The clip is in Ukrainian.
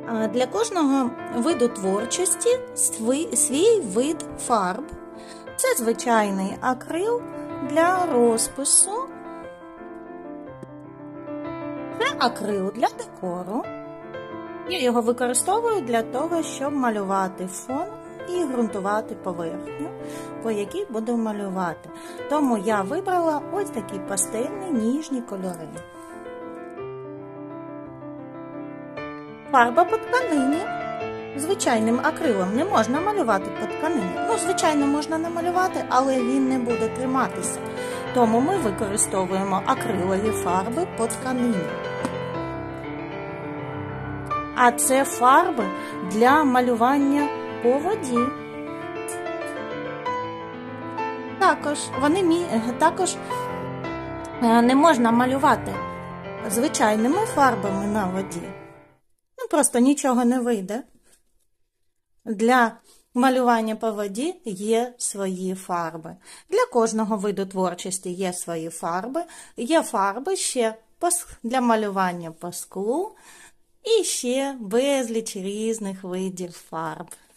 Для кожного виду творчості свій вид фарб. Це звичайний акрил для розпису, це акрил для декору. Я його використовую для того, щоб малювати фон і ґрунтувати поверхню, по якій буду малювати. Тому я вибрала ось такі пастельні ніжні кольори. Фарба по тканині. Звичайним акрилом не можна малювати по тканині. Звичайно, можна намалювати, але він не буде триматися. Тому ми використовуємо акрилові фарби по тканині. А це фарби для малювання по воді. Також не можна малювати звичайними фарбами на воді. Просто нічого не вийде. Для малювання по воді є свої фарби. Для кожного виду творчості є свої фарби. Є фарби ще для малювання по склу і ще безліч різних видів фарб.